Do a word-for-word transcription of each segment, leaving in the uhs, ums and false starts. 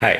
Hi.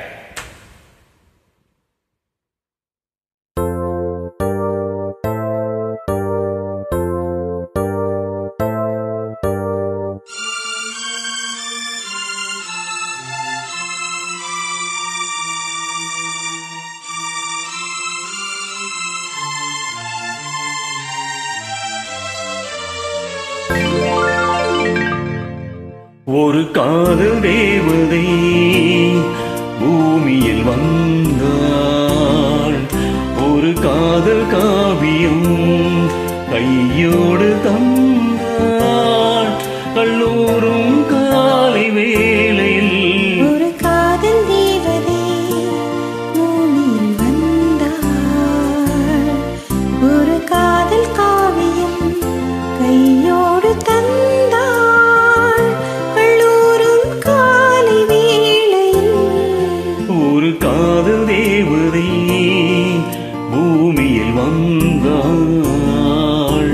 Oru Kaadhal Devathai பூமியில் வந்தாள். ஒரு காதல் காவியம் கையோடு தந்தாள். கல்லூரும் காலை வேளையில் ஒரு காதல் தேவதை பூமியில் வந்தாள். ஒரு காதல் காவியம் கையோடு தந்தாள். கல்லூரும் காலை வேளையில் ஒரு காதல் தேவதை பூமியில் வந்தாள்.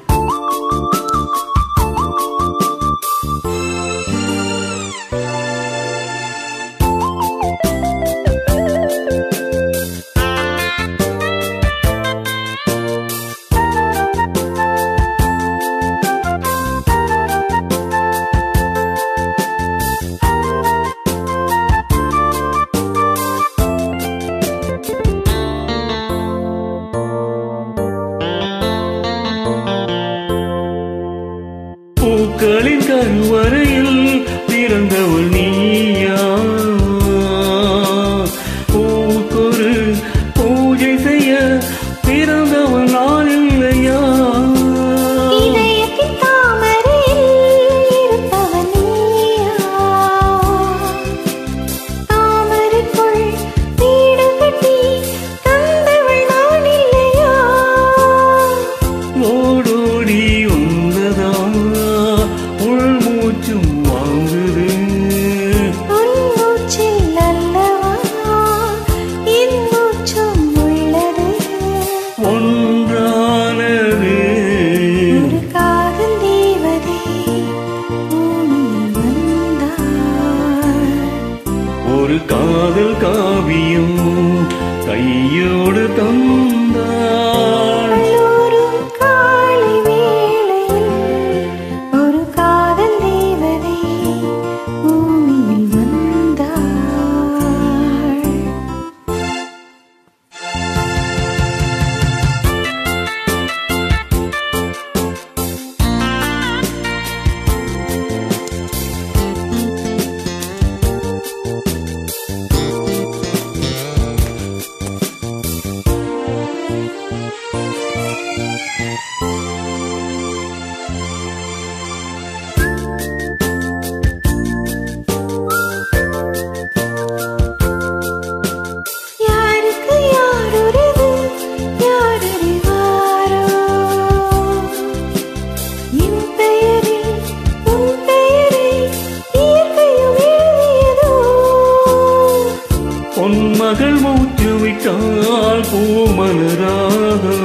பூக்களின் கருவறையில் பிறந்தவள் நீயா? பூக்கொரு பூஜை செய்ய பிறந்தவள் நான் இல்லையா? இதயத்தின் தாமரையில் இருப்பவன் நீயா? தாமரைக்குள் வீடு கட்டி தந்தவள் நான் இல்லையா? ஓடோடி வந்ததா உள்மூச்சும் வாங்குது. உன் மூச்சில் அல்லவா என் மூச்சும் உள்ளது. ஒன்றானது ஒரு காதல் தேவதை பூமியில் வந்தாள். ஒரு காதல் காவியம் கையோடு தந்தாள். கல்லூரும் காலை வேளையில் ஒரு காதல் தேவதை பூமியில் வந்தாள். யாருக்கு யாருறவு யாரறிவாரோ? என் பெயரில் உன் பெயரை இயற்கையும் எழுதியதோ? பொன்மகள் மூச்சு விட்டால் பூமலராக